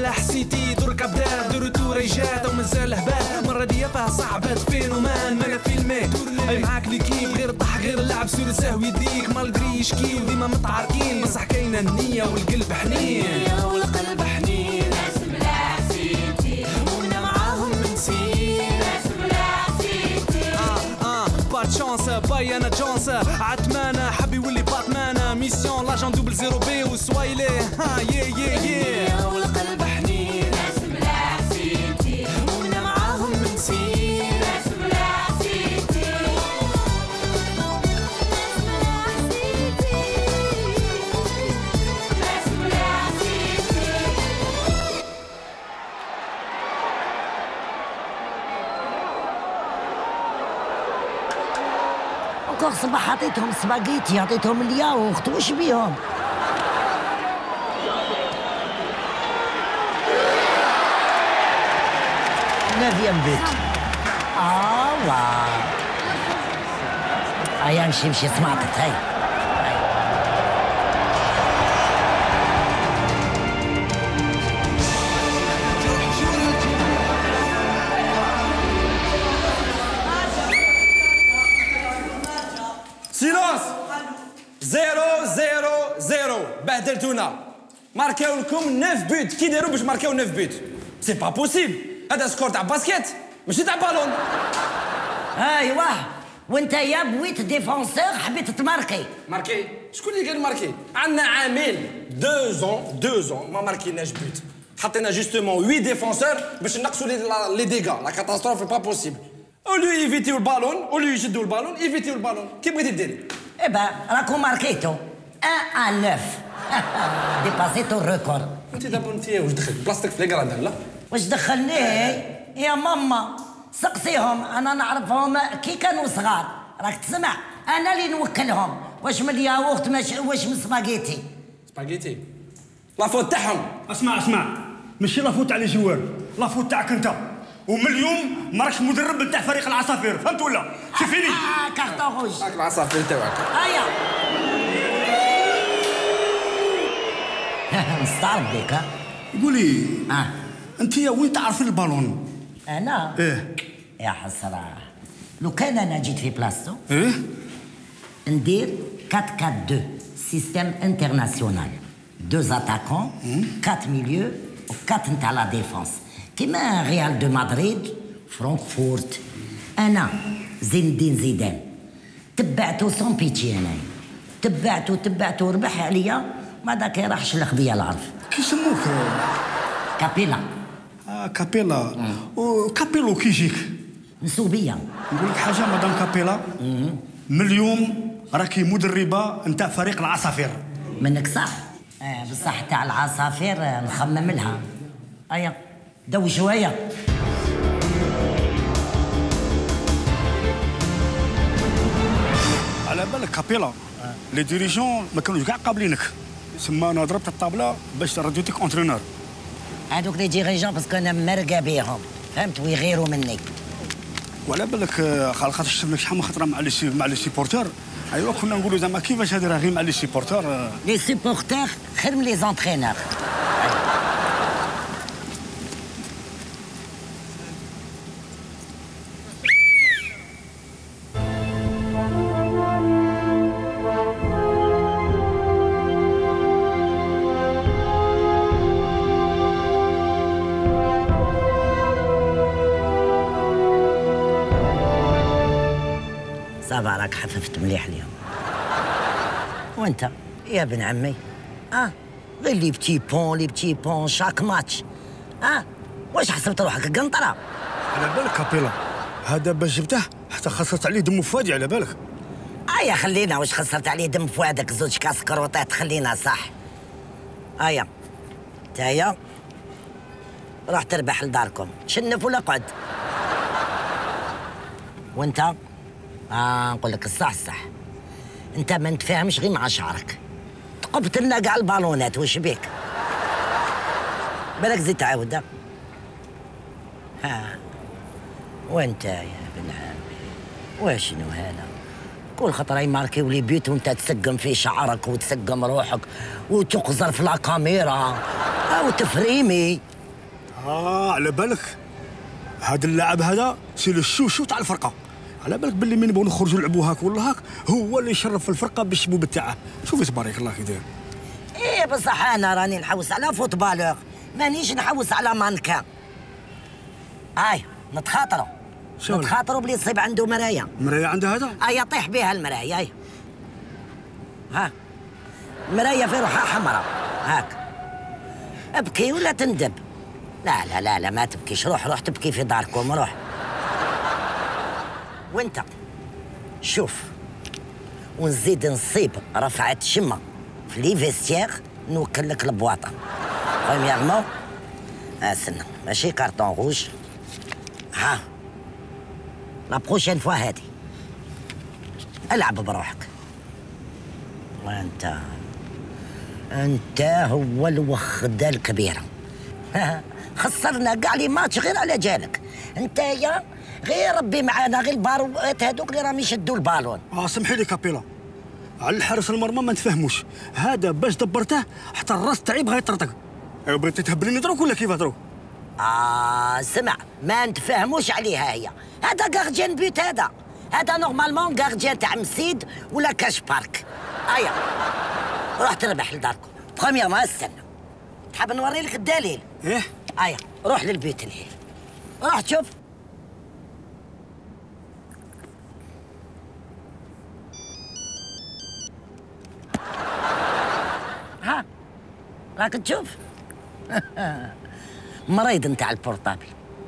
صلاح سيتي درك بدات دورتو رجات ومازال هبال مرة دي فيها صعبة فينومان مالا فيلمي اي معاك ليكيب غير الضحك غير اللعب سور سهو يديك مالغري يشكي وديما متعاركين بصح كاينة النية والقلب حنين والقلب حنين ناس ملاح سيتي وانا معاهم نسيت ناس ملاح سيتي بات شانس باي انا جونس عتمانة حبي يولي باتمان ميسيون لاجون دوبل زيرو بي وسوايلي ها يا والقلب حنين ناس ملاح سيتي وانا معاهم نسيت ناس ملاح سيتي ناس ملاح سيتي كوغ صباح عطيتهم سباغيتي عطيتهم الياوخت وش بيهم؟ نافيام بيت واه هيا امشي سمعتك هاي سيلونس 0-0-0 بهدلتونا ماركاو لكم 9 بوت كي داروا باش ماركاو 9 بوت سي با بوسيبل هذا سكور تاع باسكيت ماشي تاع بالون ايوه وانت يا بويت ديفونسور حبيت تماركي ماركي شكون اللي قال ماركي عندنا عامين 2 ans ما ماركيناش بوت حطينا جوستومون 8 ديفونسور باش نقصوا لي ديغا لا كاتاستروف با بوسيبل اوليو يفيتيو البالون اوليو يشدوا البالون يفيتيو البالون كي بغيتي ديري ايبا راكم ماركيتو 1-9 ديباسيتو الريكور انت دابا انت واش دخلت بلاستيك في لي كرادان لا واش دخلني يا ماما سقسيهم انا نعرفهم كي كانوا صغار راك تسمع انا اللي نوكلهم واش من الياوخت واش من سباغيتي سباغيتي لافوت تاعهم اسمع ماشي لافوت تاع لي جوار لافوت تاعك انت ومن اليوم ما راكش مدرب تاع فريق العصافير فهمت ولا سي فيني كارطون روج هاك العصافير تاعك هيا مستعرض بك قولي انت وين تعرفي البالون انا يا حسره لو كان انا جيت في بلاصتو ندير 4-4-2 سيستيم انترناسيونال 2 اتاكون 4 ميليو و 4 نتاع لا ديفونس كيما ريال دو مدريد فرانكفورت انا زين الدين زيدان تبعتو سون بيتي انايا تبعتو ربح عليا ما داك راح شلخ بيا العرف كي يسموك كابيلا كابيلا وكابيلو كي يجيك نسوبيه نقول لك حاجه مدام كابيلا من اليوم راكي مدربه نتاع فريق العصافير منك صح بصح تاع العصافير نخمم لها هيا دوي شويه على بالك كابيلا لي ديريجون ما كانوش كاع قابلينك سما انا ضربت الطابله باش رديتك اونترينور هذوك لي ديريجون باسكو انا مرقه بيهم فهمت ويغيروا مني وعلى بالك خاطر شفنا شحال من خطره مع لي سيبورتور ايوا كنا نقولوا زعما كيفاش هذه راه غير مع لي سيبورتور لي سيبورتور خير من لي زونترينور صافا راك حففت مليح اليوم وانت يا ابن عمي غير لي بتي بون شاك ماتش واش حسبت روحك قنطره على بالك كابيلا هذا باش جبته حتى خسرت عليه دم فؤادي على بالك يا خلينا واش خسرت عليه دم فؤادك 2 كاس كروطات خلينا صح هيا تايا راح تربح لداركم شنف ولا قعد وانت نقول لك الصح انت ما نتفاهمش غير مع شعرك تقبت لنا كاع البالونات واش بيك بالك زيد تعاود وانت يا ابن عمي واشنو هذا كل خطره يماركيو لي بيوت وانت تسقم في شعرك وتسقم روحك وتقزر في لا كاميرا وتفريمي على بالك هذا اللاعب هذا سي لو الشوشو تاع الفرقه. على بالك باللي من نبغوا نخرجوا نلعبوا هاك ولا هاك هو اللي يشرف الفرقه بالشبوب تاعه. شوفي تبارك الله كي داير. ايه بصح انا راني نحوس على فوتبالور، مانيش نحوس على مانكان. نتخاطروا بلي يصيب عنده مرايه. مرايه عنده هذا؟ يطيح بها المرايه. ها المرايه في روحها حمراء هاك. ابكي ولا تندب؟ لا لا لا لا ما تبكيش، روح تبكي في داركم، روح. وانت شوف ونزيد نصيب رفعت شمه في لي فيستيير نوكل لك البواطه. برومييرمون استنى ماشي كارطون روج. ها لا بروشين فوا هادي العب بروحك. وانت هو الوخده الكبيره. خسرنا كاع لي ماتش غير على جالك انتيا، غير ربي معانا، غير الباروات هذوك اللي راهم يشدوا البالون. سمحي لي كابيلا، على الحارس المرمى ما نتفاهموش، هذا باش دبرته حتى الراس تاعي بغا يطرطق. بغيتي تهبلني دروك ولا كيف دروك؟ سمع ما نتفاهموش عليها هي، هذا غارديان بيوت، هذا نورمالمون غارديان تاع مسيد ولا كاش بارك. روح تربح لداركم. بخوميير ما استنى، تحب نوري لك الدليل؟ ايه روح للبيت الهيل، روح تشوف. ها راك تشوف. مريض نتاع البورطابل.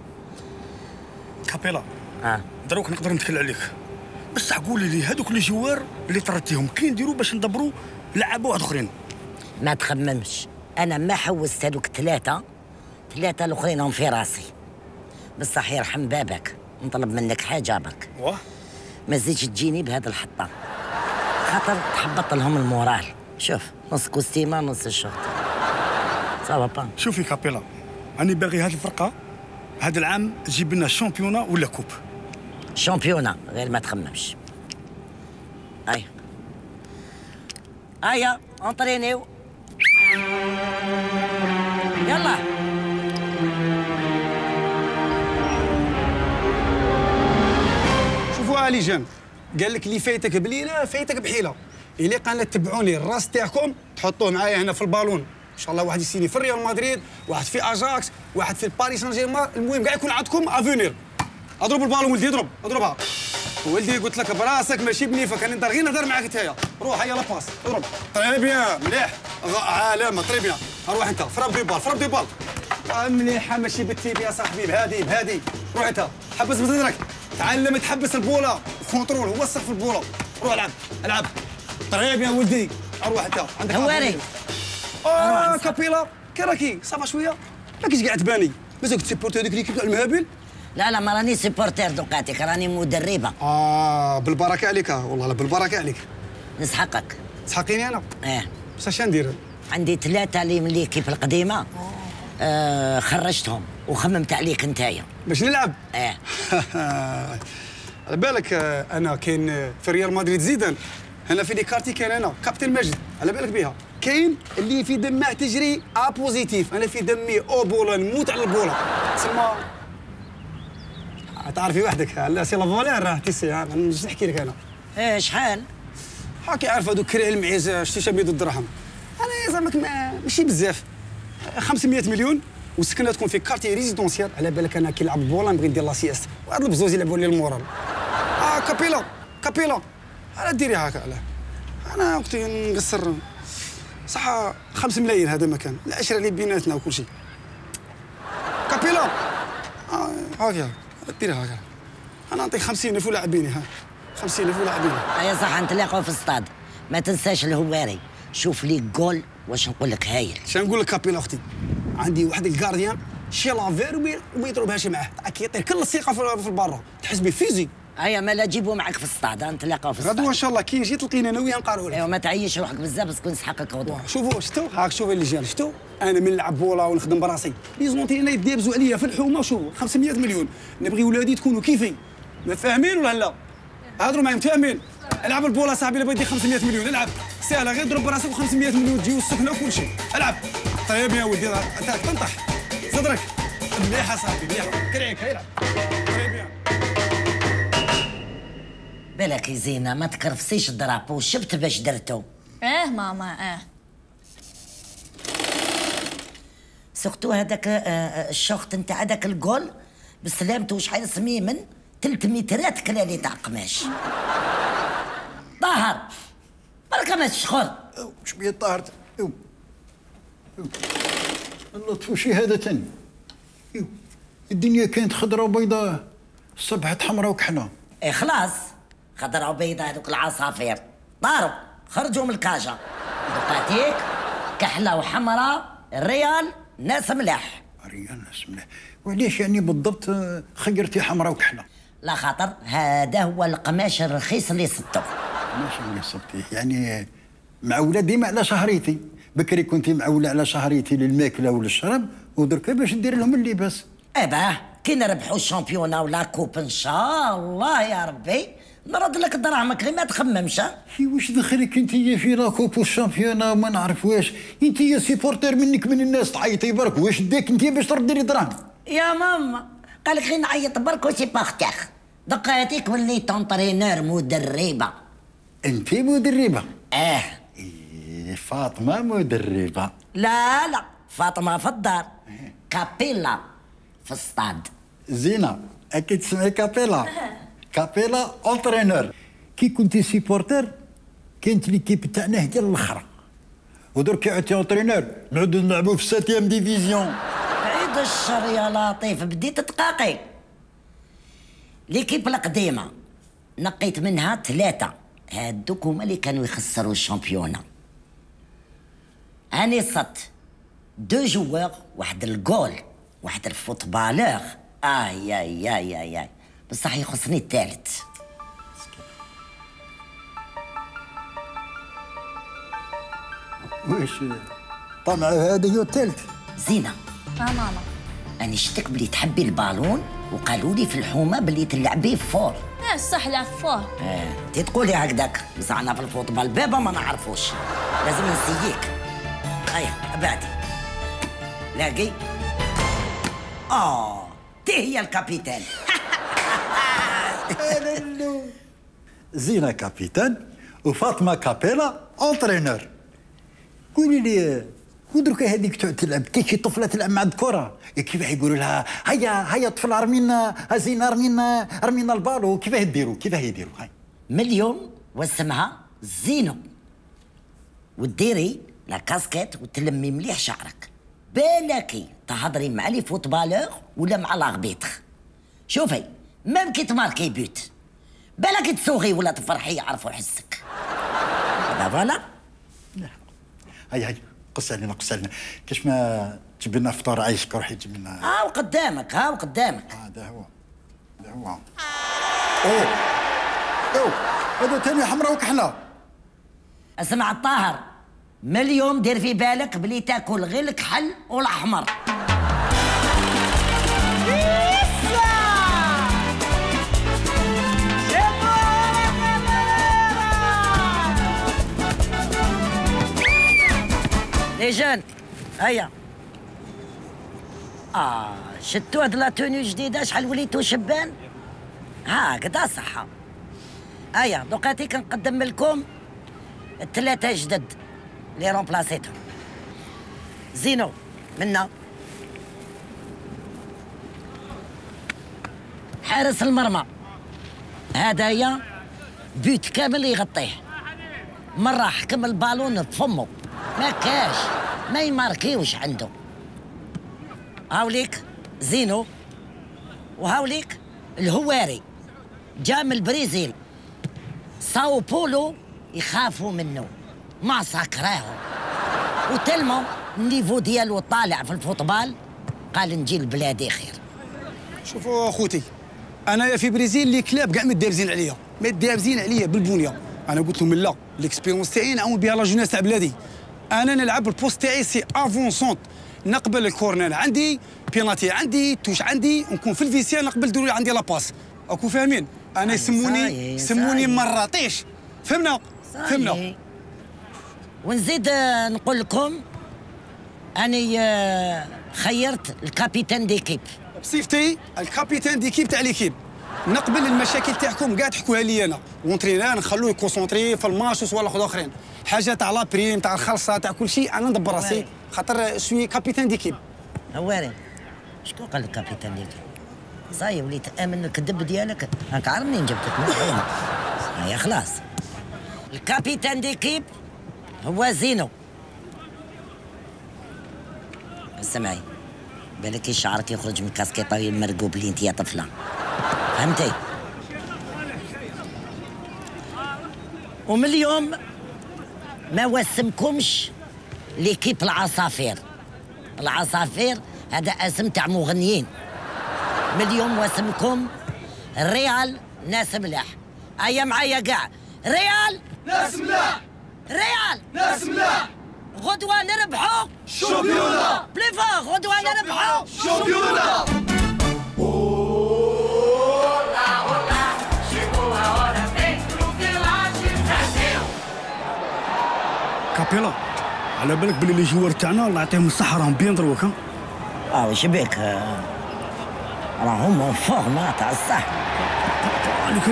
كابيلا دروك نقدر نتكل عليك، بصح قولي لي هذوك لي جوار اللي طردتيهم كي نديروا باش ندبروا لعابه واحد اخرين؟ ما تخممش، انا ما حوست هذوك ثلاثه الاخرين هم في راسي. بصح يرحم بابك نطلب منك حاجه برك. ما تزيدش تجيني بهذا الحطه، خاطر تحبط لهم المورال. شوف نص كوستيمه نص الشرطه صافا با. شوفي كابيلا، راني باغي هذه الفرقه هذا العام تجيب لنا شامبيونا ولا كوب. شامبيونا غير ما تخممش. انطرينيو يلا. شوفوا لي جان، قال لك اللي فايتك بليله فايتك بحيله. اللي قال تبعوني الراس تاعكم تحطوه معايا هنا في البالون ان شاء الله. واحد يسيني في ريال مدريد، واحد في اجاكس، واحد في باريس سان جيرمان، المهم كاع يكون عندكم افونير. اضرب البالون ولدي، اضربها ولدي، قلت لك براسك ماشي بنيفك، انا غير نهضر معاك نتايا. روح هيا لاباس اضرب. طري بيان مليح عالمه، طري بيان. روح انت فراب دي بال مليحه، ماشي بالتيب يا صاحبي، بهادي. روح انت حبس بصدرك، تعلم تحبس البوله، كونترول هو السقف البوله. روح العب طري بيان ولدي. روح انت عندك هواري. كابيلا كراكي صافا شويه، ماكيش قاعد تباني. مازال تسيبورتي هذيك ليكيب تاع المهابل؟ لا ما راني سيبورتير دوقاتك، راني مدربه. بالبركه عليك، والله لا بالبركه عليك. نسحقك. تسحقيني انا؟ بصح اش ندير؟ عندي ثلاثه اللي من ليكيب القديمه خرجتهم وخممت عليك نتايا باش نلعب. على بالك انا كاين في ريال مدريد زيدان، هنا في لي كارتي كاين انا كابتن ماجد، على بالك بها. كاين اللي في دمه تجري بوزيتيف، انا في دمي او بولا نموت على البوله. تسمى تعرفي وحدك، لا سي لافالير راه تيسي، مانيش نحكي لك انا. شحال؟ هاكي عارف هذوك كريع المعيز شتي شابيد الدرهم. انا زعما ماشي بزاف، 500 مليون وسكنه تكون في كارتي ريزيدونسيال. على بالك انا كي نلعب البولا نبغي ندير لا سياست، وهاد البزوز يلعبوا لي المورال. كابيلا انا ديري هكا. انا وقت نقصر صح 5 ملايين هذا مكان العشره اللي بيناتنا وكل شيء. كابيلا هاكا ديري هكا، انا نعطيك 50,000 ولاعبيني. 50,000 ولاعبيني. صح نتلاقاو في الصطاد، ما تنساش الهواري. شوف لي جول واش نقول لك هايل. شنو نقول لك كابيلا اختي، عندي واحد الكارديان شي لافير وما يضربهاش معاه، كيعطيه كل الثقه في البرا، تحس به فيزي. ما لا جيبو معاك في الصطاد، نتلاقاو في الصطاد غدوه ان شاء الله. كي نجي تلقينا انا وياه نقاروا لك. ما تعيش روحك بزاف باسكو نسحقك غدوه. شوفوا شفتوا هاك، شوفوا اللي جا شفتوا انا من نلعب بولا ونخدم براسي، لي زونتي انا يدابزوا عليا في الحومه. شوفوا 500 مليون، نبغي ولادي تكونوا كيفي. فاهمين ولا لا؟ هضروا معايا متفاهمين. العب البولا صاحبي، الا بغيتي 500 مليون العب سهله، غير ضرب براسك و500 مليون تجيو السكنه وكل شيء. العب طيب يا ولدي، تنطح صدرك مليحه صاحبي مليحه كريك هيلعب بالك يا زينه ما تكرفسيش الدرابو شفت باش درتو ماما سورتو هذاك الشوخت نتاع هذاك الجول بسلامته شحال سميمن 3 مترات كلالي تاع قماش طاهر بركه ما تشخر شبيه طاهرت الله تفوشي هذا تاني الدنيا كانت خضراء وبيضاء صبحت حمراء وكحله خلاص خضراء وبيضاء هذوك العصافير طاروا خرجوا من الكاجا دوكاتيك كحله وحمراء الريال ناس ملاح ريال ناس ملاح وعلاش يعني بالضبط خيرتي حمراء وكحله لا خاطر هذا هو القماش الرخيص اللي صدته ماشي اللي صبتيه يعني معوله ديما على شهريتي بكري كنتي معوله على شهريتي للماكله وللشرب ودركا باش ندير لهم اللباس باه كي نربحوا الشامبيونا ولا كوب ان شاء الله يا ربي نرد لك دراهمك غير ما تخممش واش دخلك انت في لا كوب والشامبيونا وما نعرف واش انت يا سيبورتير منك من الناس تعيطي برك واش داك انت باش تردي لي دراهم يا ماما قال لك غير نعيط برك وسي باختيخ دقا هذيك وليت انطرينور مدربه انت مدربه اه فاطمه مدربه لا فاطمه في الدار كابيلا في الصطاد زينه اكيد تسمعي كابيلا كابيلا اونترينور كي كنتي سيبورتر كانت ليكيب تاعنا هي الاخرى ودرك عطي اونترينور نعودو نلعبو في 7 ديفيزيون عيد الشر يا لطيف بديت تقاقي ليكيب القديمه نقيت منها 3 هادوك هما اللي كانوا يخسروا الشامبيونا اني صدت 2 جوار واحد الجول واحد الفوتبالور اي بصح يخصني الثالث واش طمع هذا هو الثالث زينه ماما اني شتك بلي تحبي البالون وقالوا لي في الحومه بلي تلعبيه فور صح لا فور انت تقولي هكذاك بصح انا في الفوتبال بابا ما نعرفوش لازم نسييك هيا ابعدي لاقي تي هي الكابيتان زينه كابيتان وفاطمه كابيلا اونترينور قولي لي ودرك هذيك تعود تلعب كي شي طفله تلعب مع الكره كيفاه يقولوا لها هيا طفل ارمينا زينه ارمينا البالو كيفاه يديروا هاي مليون واسمها زينو وديري لا كاسكيت وتلمي مليح شعرك بالكي تهضري مع لي فوتبالور ولا مع لاغبيتر شوفي ميم كي تماركي بوت بالك تسوغي ولا تفرحي يعرفوا حسك هذا فوالا هاي قص علينا كاش ما تجيب لنا فطور عايشك روحي تجيب لنا هاو قدامك هذا هو اوه هذا تاني حمراء وكحله اسمع الطاهر من اليوم دير في بالك بلي تاكل غير الكحل والاحمر لي جون هيا شتو هاد لا توني جديده شحال وليتو شبان هكذا صحه هيا دوكاتي كنقدم لكم 3 جدد اللي رومبلاسيتهم زينو منا حارس المرمى هدايا بيوت كامل يغطيه مرة حكم البالون بفمه ما كاش ما يماركيوش عنده هاوليك زينو وهاوليك الهواري جا من البرازيل ساو بولو يخافوا منه ما سكراهم وتلمو النيفو ديالو طالع في الفوتبال قال نجي لبلادي خير شوفوا اخوتي انايا في بريزيل لي كلاب كاع مدابزين عليا بالبنيه انا قلت لهم لا ليكسبيرونس تاعي نعاون بها لا جونيس تاع بلادي انا نلعب البوست تاعي سي افونسونت نقبل الكورنر عندي بيناتي عندي توش عندي ونكون في الفيسيا نقبل دوري عندي لاباس راكم فاهمين انا يسموني مراطيش فهمنا ونزيد نقول لكم اني خيرت الكابيتان ديكيب. بصفتي الكابيتان ديكيب تاع ليكيب نقبل المشاكل تاعكم كاع تحكوها لي انا ونترينر نخلوه يكونسونطري في الماتش وصوالح اخرين. حاجه تاع لا بريم تاع الخلصه تاع كل شيء انا ندبر راسي خاطر شوي كابيتان ديكيب. هواري شكون قال لك كابيتان ديكيب؟ صاي وليت امن الكذب ديالك راك عارف منين جبتك من عينك. هيا خلاص الكابيتان ديكيب هو زينو. سمعي بالك شعرك يخرج من كاسكيطه المرقوب اللي انت يا طفله فهمتي؟ ومن اليوم ما وسمكمش ليكيب العصافير. العصافير هذا اسم تاع مغنيين. من اليوم وسمكم ريال ناس ملاح. هيا معايا كاع ريال ناس ملاح. ريال ناس ملاح. غدوة نربحوا شامبيونا. بليفا غدوة نربحوا شامبيونا. كابيلا على بالك بلي لي جوار تاعنا الله يعطيهم الصحة راهم بيان دروك. واش بيك راهم فورما تاع الصح. عليك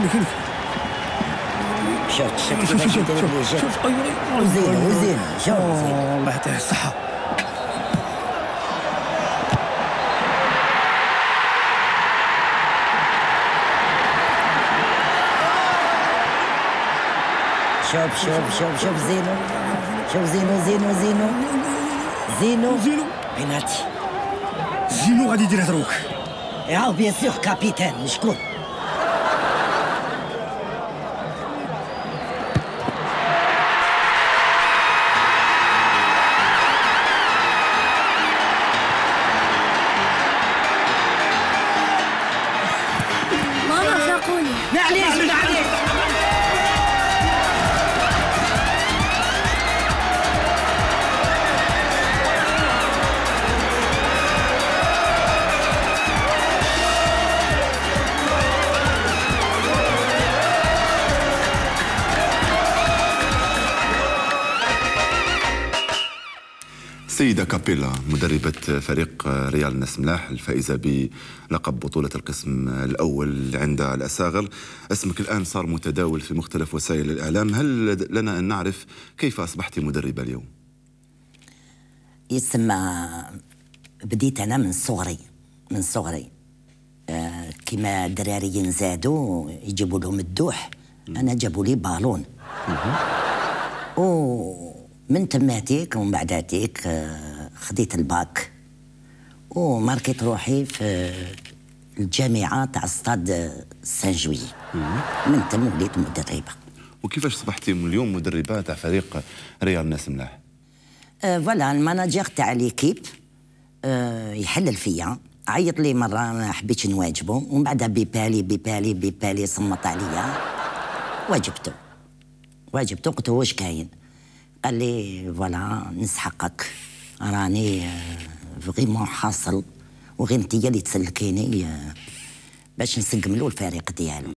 شوف شوف وزين شوف الله يعطيه الصحة. شوف زينو. شوف زينو بيناتي. زينو غادي يدير دروك. يا بيان سور كابيتان شكون؟ ماما فاقوني. معليش سيدة كابيلا مدربة فريق ريال ناس ملاح الفائزة بلقب بطولة القسم الأول عند الأساغر. اسمك الآن صار متداول في مختلف وسائل الإعلام. هل لنا أن نعرف كيف أصبحت مدربة اليوم؟ يسمى بديت أنا من صغري كما الدراري ينزادوا يجيبوا لهم الدوح أنا جابوا لي بالون ومن تماتيك ومن بعداتيك خديت الباك وماركيت روحي في الجامعة تاع ستاد سان جوي. من تم وليت مدربة. وكيفاش أصبحتي اليوم مدربة تاع فريق ريال ناس ملاح؟ فوالا الماناجير تاع ليكيب يحلل فيا عيط لي مرة ما حبيتش نواجبه ومن بعدها بيبالي صمت عليا واجبته قلت واش كاين؟ قال لي فوالا نسحقك راني فريمون حاصل وغير انتيا اللي تسلكيني باش نسقملو الفريق ديالو.